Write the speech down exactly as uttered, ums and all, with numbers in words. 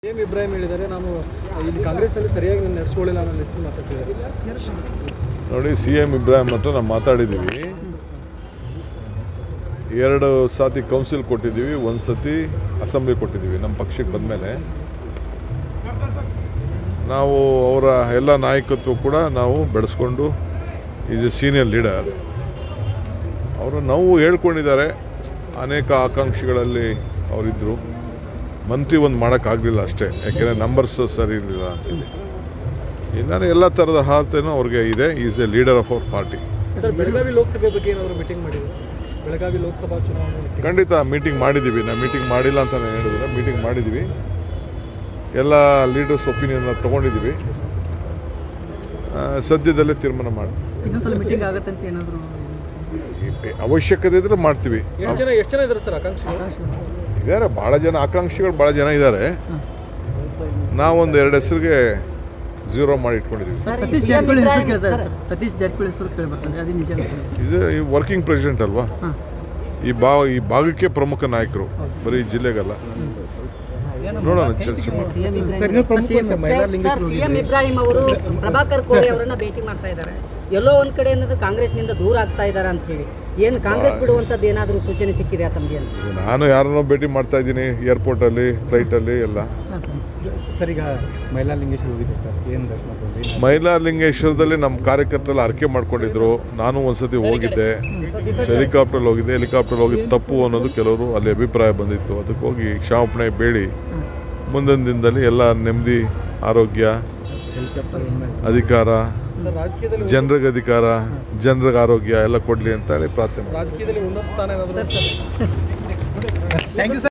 CM Ibrahim ಹೇಳಿದ್ದಾರೆ ನಾನು ಇಲ್ಲಿ ಕಾಂಗ್ರೆಸ್ನಲ್ಲಿ ಸರಿಯಾಗಿ ನಡೆಸ್ಕೊಳ್ಳಿಲ್ಲ ಅನ್ನೋ ರೀತಿ ಮಾತಾಡ್ತಿದ್ದಾರೆ ನೋಡಿ. ಸಿ ಎಂ ಇಬ್ರಾಹಿಂ ಹತ್ರ ನಾವು ಮಾತಾಡಿದ್ದೀವಿ. ಎರಡು ಸಾತಿ ಕೌನ್ಸಿಲ್ ಕೊಟ್ಟಿದ್ದೀವಿ, ಒಂದು ಸತಿ ಅಸೆಂಬ್ಲಿ ಕೊಟ್ಟಿದ್ದೀವಿ. ನಮ್ಮ ಪಕ್ಷಕ್ಕೆ ಬಂದಮೇಲೆ ನಾವು ಅವರ ಎಲ್ಲ ನಾಯಕತ್ವ ಕೂಡ ನಾವು ಬೆಳೆಸ್ಕೊಂಡು ಈಸ್ ಎ ಸೀನಿಯರ್ ಲೀಡರ್. ಅವರು ನಾವು ಹೇಳ್ಕೊಂಡಿದ್ದಾರೆ. ಅನೇಕ ಆಕಾಂಕ್ಷಿಗಳಲ್ಲಿ ಅವರಿದ್ದರು. ಮಂತ್ರಿ ಒಂದು ಮಾಡೋಕ್ಕಾಗಲಿಲ್ಲ ಅಷ್ಟೇ, ಯಾಕೆಂದರೆ ನಂಬರ್ಸ್ ಸರಿ ಇರಲಿಲ್ಲ ಅಂತೇಳಿ. ಇನ್ನು ಎಲ್ಲ ಥರದ ಹಾರ್ತೇನೋ ಅವ್ರಿಗೆ ಇದೆ. Is a leader of our party. Sir, Belagavi Lok Sabha ಬಗ್ಗೆ ಏನಾದರೂ ಮೀಟಿಂಗ್ ಮಾಡಿದ್ರು? ಬೆಳಗಾವಿ ಲೋಕಸಭಾ ಚುನಾವಣೆ ಖಂಡಿತ ಮೀಟಿಂಗ್ ಮಾಡಿದ್ದೀವಿ. ನಾವು ಮೀಟಿಂಗ್ ಮಾಡಿಲ್ಲ ಅಂತಲೇ ಹೇಳಿದ್ರೆ ಮೀಟಿಂಗ್ ಮಾಡಿದ್ದೀವಿ. ಎಲ್ಲ ಲೀಡರ್ಸ್ ಒಪಿನಿಯನ್ನ ತೊಗೊಂಡಿದ್ದೀವಿ. ಸದ್ಯದಲ್ಲೇ ತೀರ್ಮಾನ ಮಾಡಿ ಇನ್ನೊಂದ್ಸಲ ಮೀಟಿಂಗ್ ಆಗುತ್ತೆ ಅಂತ ಏನಾದರೂ ಅವಶ್ಯಕತೆ ಇದ್ರೆ ಮಾಡ್ತೀವಿ. ಎಷ್ಟು ಜನ ಎಷ್ಟು ಜನ ಇದ್ದಾರೆ ಸರ್ ಆಕಾಂಕ್ಷಿ? ಇದ್ದಾರೆ, ಭಾಳ ಜನ ಆಕಾಂಕ್ಷಿಗಳು ಭಾಳ ಜನ ಇದ್ದಾರೆ. ನಾವೊಂದು ಎರಡು ಹೆಸರಿಗೆ ಝೀರೋ ಮಾಡಿ ಇಟ್ಕೊಂಡಿದ್ದೀವಿ. ಸತೀಶ್ ಜಾರಕಿಹೊಳಿ ಹೆಸರು ಕೇಳ್ತಾರೆ ಸರ್. ಸತೀಶ್ ಜಾರಕಿಹೊಳಿ ಹೆಸರು ಕೇಳಿ ಬರ್ತದೆ, ಅದು ನಿಜ? ಇದು ಈ ವರ್ಕಿಂಗ್ ಪ್ರೆಸಿಡೆಂಟ್ ಅಲ್ವಾ, ಈ ಬಾ ಈ ಭಾಗಕ್ಕೆ ಪ್ರಮುಖ ನಾಯಕರು, ಬರೀ ಜಿಲ್ಲೆಗಲ್ಲ. ನೋಡೋಣ, ಚರ್ಚೆ ಮಾಡಿ. ಸಿಎಂ ಇಬ್ರಾಹಿಂ ಅವರು ಪ್ರಭಾಕರ್ ಕೋರೆ ಅವರನ್ನ ಭೇಟಿ ಮಾಡ್ತಾ ಇದ್ದಾರೆ. ಎಲ್ಲೋ ಒಂದ್ ಕಡೆ ಏನಾದ್ರು ಕಾಂಗ್ರೆಸ್ನಿಂದ ದೂರ ಆಗ್ತಾ ಇದ್ದಾರೆ ಅಂತ ಹೇಳಿ, ಏನು ಕಾಂಗ್ರೆಸ್ ಬಿಡುವಂಥದ್ದು ಏನಾದರೂ ಸೂಚನೆ ಸಿಕ್ಕಿದೆ ತಮಗೆ ಅಂತ? ನಾನು ಯಾರನ್ನೋ ಭೇಟಿ ಮಾಡ್ತಾ ಇದ್ದೀನಿ, ಏರ್ಪೋರ್ಟಲ್ಲಿ, ಫ್ಲೈಟಲ್ಲಿ ಎಲ್ಲ. ಸರ್, ಈಗ ಮೈಲಾರಲಿಂಗೇಶ್ವರ ಹೋಗಿದ್ದೆ ಸರ್, ಏನು ದರ್ಶನ? ಮೈಲಾರಲಿಂಗೇಶ್ವರದಲ್ಲಿ ನಮ್ಮ ಕಾರ್ಯಕರ್ತರೆಲ್ಲ ಅರಕೆ ಮಾಡ್ಕೊಂಡಿದ್ರು. ನಾನು ಒಂದ್ಸತಿ ಹೋಗಿದ್ದೆ, ಹೆಲಿಕಾಪ್ಟರ್ ಹೋಗಿದ್ದೆ. ಹೆಲಿಕಾಪ್ಟರ್ ಹೋಗಿದ್ದು ತಪ್ಪು ಅನ್ನೋದು ಕೆಲವರು ಅಲ್ಲಿ ಅಭಿಪ್ರಾಯ ಬಂದಿತ್ತು. ಅದಕ್ಕೆ ಹೋಗಿ ಕ್ಷಮಾಪಣೆ ಬೇಡಿ ಮುಂದಿನ ದಿನದಲ್ಲಿ ಎಲ್ಲ ನೆಮ್ಮದಿ, ಆರೋಗ್ಯ, ಅಧಿಕಾರ, ಜನರಿಗೆ ಅಧಿಕಾರ, ಜನರಿಗೆ ಆರೋಗ್ಯ ಎಲ್ಲ ಕೊಡಲಿ ಅಂತ ಹೇಳಿ ಪ್ರಾರ್ಥನೆ. ರಾಜಕೀಯದಲ್ಲಿ ಉನ್ನತ ಸ್ಥಾನ ಏನಾದರೂ?